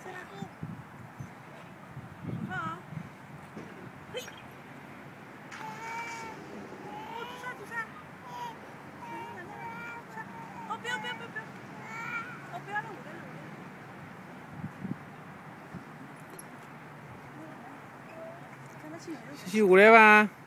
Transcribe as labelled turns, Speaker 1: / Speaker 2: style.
Speaker 1: 在哪？你看啊，嘿，哦，住下，住下，哦，不要，不要，不要，不要，哦，不要了，我来了，看他去哪了？
Speaker 2: 去屋里吧。